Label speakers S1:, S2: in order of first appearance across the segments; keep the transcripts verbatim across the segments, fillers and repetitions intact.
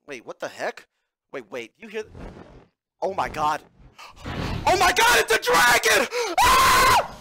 S1: Wait, what the heck? Wait, wait, you hear? Oh my god! Oh my god, it's a dragon! Ah!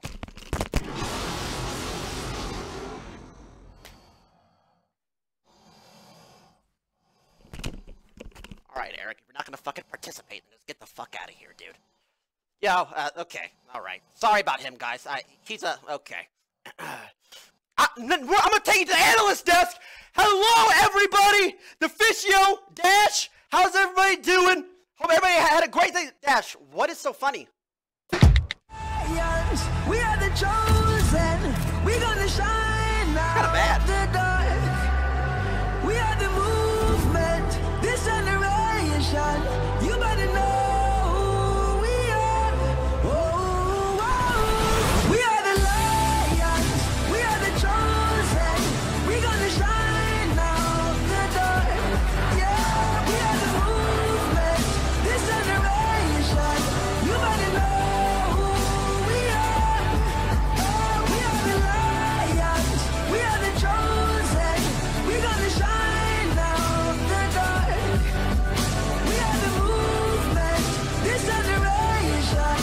S1: Alright, Eric, if you're not gonna fucking participate, then just get the fuck out of here, dude. Yo, uh, okay, alright. Sorry about him, guys. I, he's a, okay. I, I'm gonna take you to the analyst desk! Hello, everybody! The Fishio, Dash, how's everybody doing? Hope everybody had a great day. Dash, what is so funny?
S2: We are the chosen. We're gonna shine now.
S1: Kinda bad.
S2: The dark. We are the movement. This generation. You better know who we are. Oh, oh. We are the lions. We are the chosen. We're gonna shine now. The dark. Yeah, we are the movement. This generation. You better know who we are. Oh, we are the lions. We are the chosen. We're gonna shine now. The dark. We are the movement. This generation.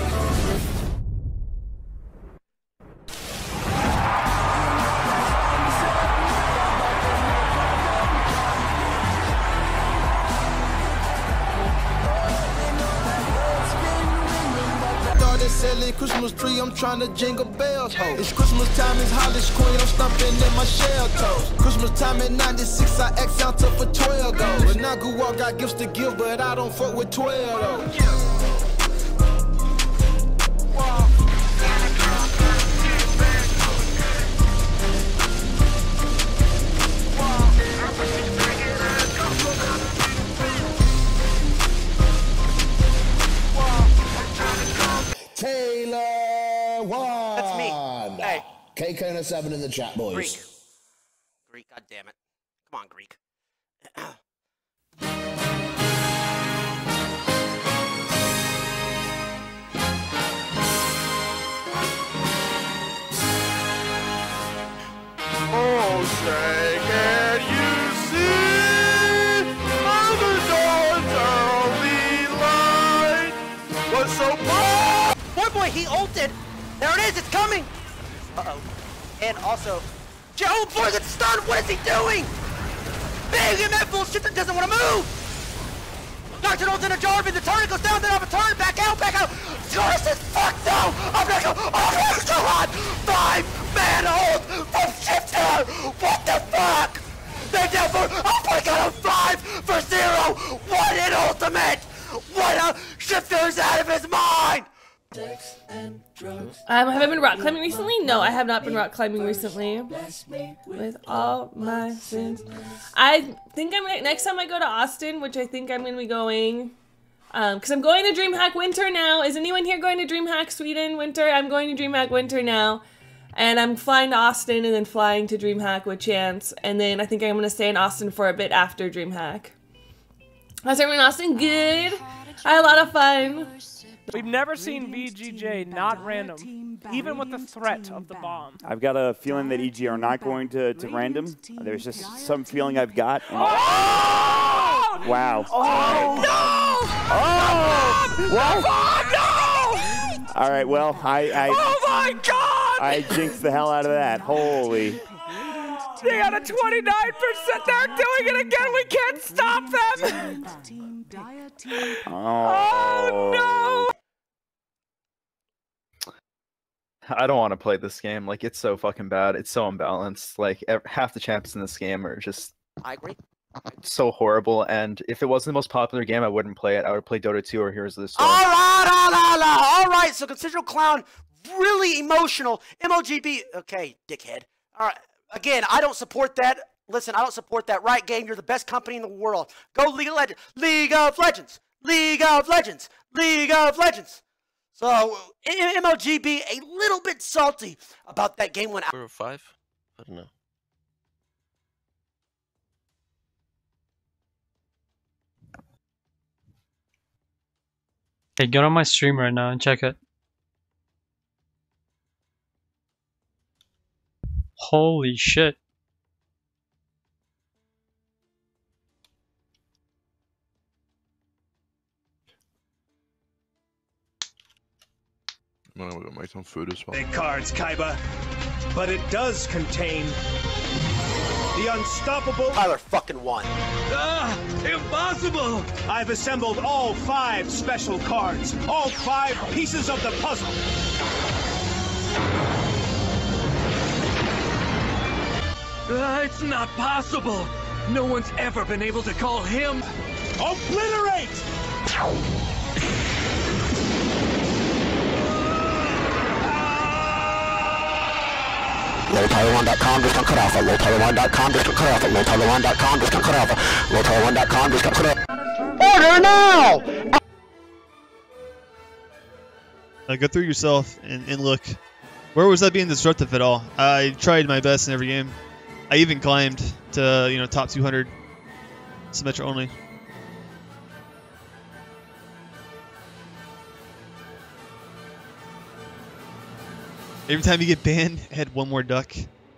S3: Started selling Christmas tree, I'm trying to jingle bells. Ho. It's Christmas time, it's Hollis Queen, I'm stomping in my shell toes. Christmas time in ninety-six, I X out to for twelve goes. But now Greekgodx got gifts to give, but I don't fuck with twelve though.
S4: Taylor one.
S1: That's me. Hey.
S4: KKona seven in the chat, boys.
S1: Greek. Greek, god damn it. Come on, Greek. Oh, say, can you see Mother Dawn's early light was so bright? Boy, boy, he ulted. There it is, it's coming. Uh-oh. And also, oh boy, gets stunned. What is he doing? Big and that bullshit that doesn't want to move. Doctor ults in a jar, but the turret goes down, then I have a turn, back out, back out. Score says, fuck no. I'm not going, oh my god. Five man ult from Shiphtur. What the fuck? They're down for, oh my god, a five for zero. What an ultimate. What a, Shiphtur's out of his mind.
S5: Um, have I been rock climbing recently? No, I have not been rock climbing recently. With all my sins. I think I'm gonna, next time I go to Austin, which I think I'm gonna be going, um, because I'm going to Dreamhack Winter now. Is anyone here going to Dreamhack Sweden Winter? I'm going to Dreamhack Winter now. And I'm flying to Austin and then flying to Dreamhack with Chance. And then I think I'm gonna stay in Austin for a bit after Dreamhack. How's everyone in Austin? Good. I had a lot of fun.
S6: We've never seen V G J not random, even with the threat of the bomb.
S7: I've got a feeling that E G are not going to, to random. There's just some feeling I've got. And
S6: Oh!
S7: wow.
S6: Oh! No!
S7: Oh! Well,
S6: Oh, no!
S7: all right, well, I, I,
S6: Oh my god!
S7: I jinxed the hell out of that. Holy.
S6: They got a twenty-nine percent. They're doing it again. We can't stop them.
S7: Oh,
S6: Oh no!
S8: I don't want to play this game. Like, it's so fucking bad. It's so unbalanced. Like, ev half the champs in this game are just
S1: I agree.
S8: so horrible. And if it wasn't the most popular game, I wouldn't play it. I would play Dota two or Heroes of the Storm.
S1: All right, all right, all right. So Considerable Clown, really emotional. M O G B. Okay, dickhead. All right. Again, I don't support that. Listen, I don't support that. Right game, you're the best company in the world. Go League of Legends. League of Legends. League of Legends. League of Legends. So, M O G B a little bit salty about that game when I...
S9: Four or five? I don't know.
S10: Hey, get on my stream right now and check it. Holy shit.
S11: make some food as well.
S12: Big cards, Kaiba, but it does contain the unstoppable
S1: Tyler fucking one.
S12: Ah, impossible! I've assembled all five special cards, all five pieces of the puzzle. Uh, it's not possible. No one's ever been able to call him Obliterate!
S4: low tyler one dot com just got cut off. low tyler one dot com just got cut off. low tyler one dot com just got cut off. low tyler one dot com just got cut off. Order now!
S13: Uh, go through yourself and, and look. Where was I being disruptive at all? I tried my best in every game. I even climbed to, you know, top two hundred. Symmetra only. Every time you get banned, add one more duck.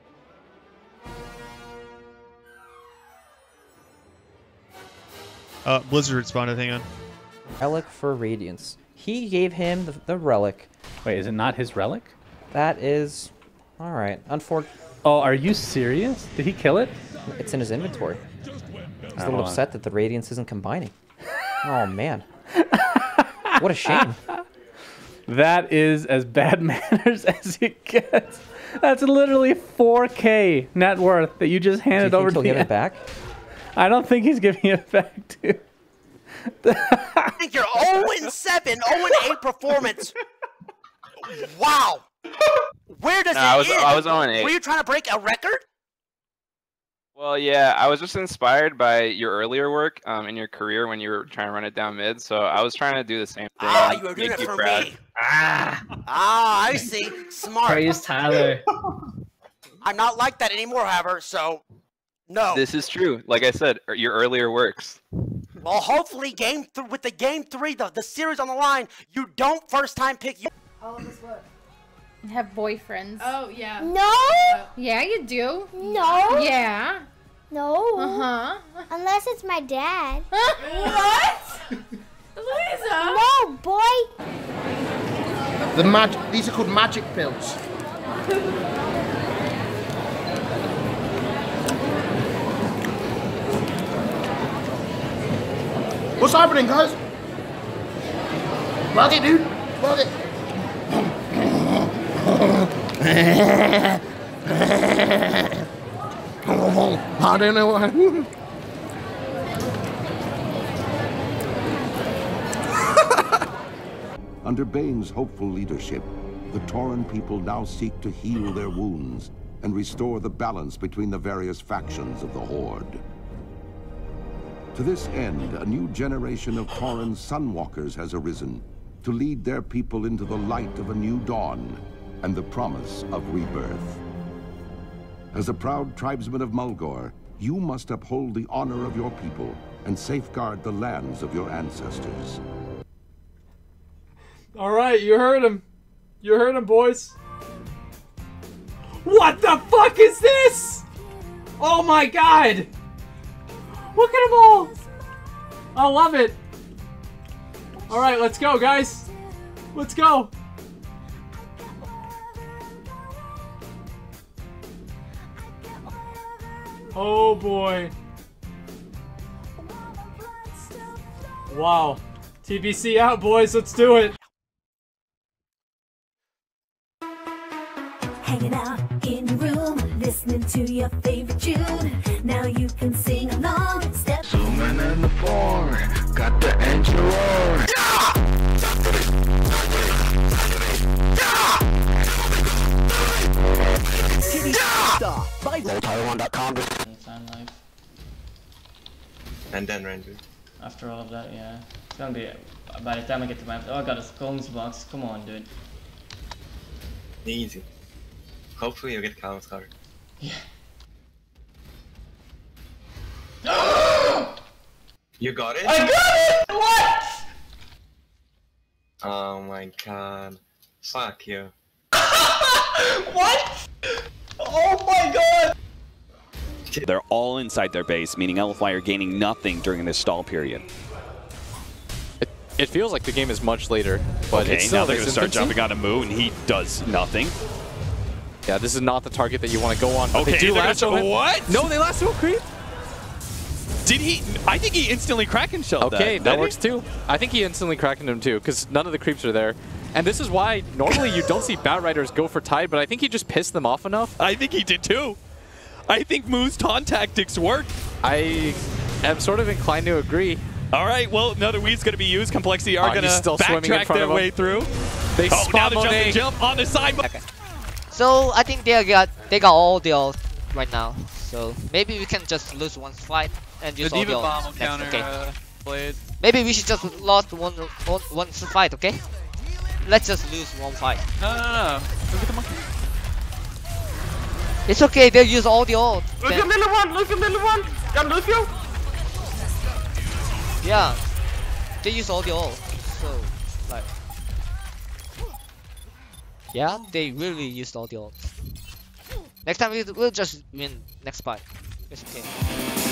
S13: Uh, Blizzard responded, hang on.
S14: Relic for Radiance. He gave him the, the relic.
S15: Wait, is it not his relic?
S14: That is... Alright, unfortunately.
S15: Oh, are you serious? Did he kill it?
S14: It's in his inventory. He's a little
S15: on.
S14: upset that the Radiance isn't combining. Oh, man. What a shame.
S15: That is as bad manners as it gets. That's literally four K net worth that you just handed
S14: Do you
S15: over
S14: think
S15: to
S14: he'll
S15: me.
S14: give it back?
S15: I don't think he's giving it back, dude.
S1: I think you're oh and seven, oh and eight performance. Wow. Where does
S16: No,
S1: it
S16: I was-
S1: end?
S16: I was oh and eight.
S1: Were you trying to break a record?
S16: Well, yeah, I was just inspired by your earlier work um, in your career when you were trying to run it down mid. So I was trying to do the same thing.
S1: Ah,
S16: and
S1: you were doing
S16: make
S1: it
S16: you
S1: for
S16: proud.
S1: me. Ah, ah, I see. Smart.
S17: Praise Tyler.
S1: I'm not like that anymore, however, so no.
S16: This is true. Like I said, er, your earlier works.
S1: Well, hopefully, game th with the game three, the, the series on the line, you don't first time pick you.
S18: All of us what?
S19: Have boyfriends.
S18: Oh, yeah.
S19: No! Yeah, you do.
S18: No.
S19: Yeah.
S18: No.
S19: Uh-huh.
S18: Unless it's my dad.
S19: What? Lisa!
S18: No, boy.
S20: The magic. These are called magic pills. What's happening, guys? Plug it, dude. Plug it. I don't know why.
S21: Under Bane's hopeful leadership, the Tauren people now seek to heal their wounds and restore the balance between the various factions of the Horde. To this end, a new generation of Tauren Sunwalkers has arisen to lead their people into the light of a new dawn and the promise of rebirth. As a proud tribesman of Mulgore, you must uphold the honor of your people and safeguard the lands of your ancestors.
S6: All right, you heard him. You heard him, boys. What the fuck is this? Oh my god. Look at them all. I love it. All right, let's go, guys. Let's go. Oh boy. Wow. T B C out, boys. Let's do it.
S22: Hanging out in your room, listening to your favorite tune. Now you can sing along. Step
S3: Zooming in the floor, got the engine roar.
S4: low tyler one dot com just
S9: And then render.
S17: After all of that, yeah. It's gonna be, by the time I get to my, oh I got a Scones box, come on dude.
S9: Easy. Hopefully you'll get Kaom's card.
S17: Yeah.
S9: You got it?
S17: I got it! What?
S9: Oh my god. Fuck you.
S17: What? Oh my god!
S23: They're all inside their base, meaning L F Y are gaining nothing during this stall period.
S2: It feels like the game is much later, but
S23: okay,
S2: it's still
S23: now they're
S2: in
S23: going
S2: its
S23: to start
S2: infancy.
S23: jumping on a Moo, and he does nothing.
S2: Yeah, this is not the target that you want to go on. But
S23: Okay,
S2: they do
S23: they're gonna
S2: lasso
S23: show-
S2: him.
S23: what?
S2: No, they lasso a creep.
S23: Did he? I think he instantly Kraken shelled that.
S2: Okay, that,
S23: Did
S2: works
S23: he?
S2: too. I think he instantly Krakened him too, because none of the creeps are there. And this is why normally you don't see Bat Riders go for Tide, but I think he just pissed them off enough.
S23: I think he did too. I think Moo's taunt tactics work.
S2: I am sort of inclined to agree.
S23: All right, well, another weed's going to be used. Complexity are
S2: Oh,
S23: going
S2: he's
S23: to
S2: still swimming in
S23: backtrack
S2: front
S23: their
S2: of him.
S23: way through.
S2: They
S23: oh, now
S2: spot
S23: the jump
S2: Monet.
S23: and jump on the side.
S5: Okay. So I think they got they got all the ult right now. So maybe we can just lose one fight and use
S11: The
S5: all
S11: Diva
S5: the
S11: Bomb will
S5: ult next,
S11: counter
S5: okay?
S11: uh, Blade.
S5: Maybe we should just lost one, one one fight, okay? Let's just lose one fight.
S11: No, no, no. Look at the monkey.
S5: It's okay, they'll use all the ult.
S1: Look
S5: Then-
S1: at little one, look at little one. Got Lucio.
S5: Yeah, they use all the ult. So, like, yeah, they really used all the ult. Next time we, we'll just win next fight. It's okay.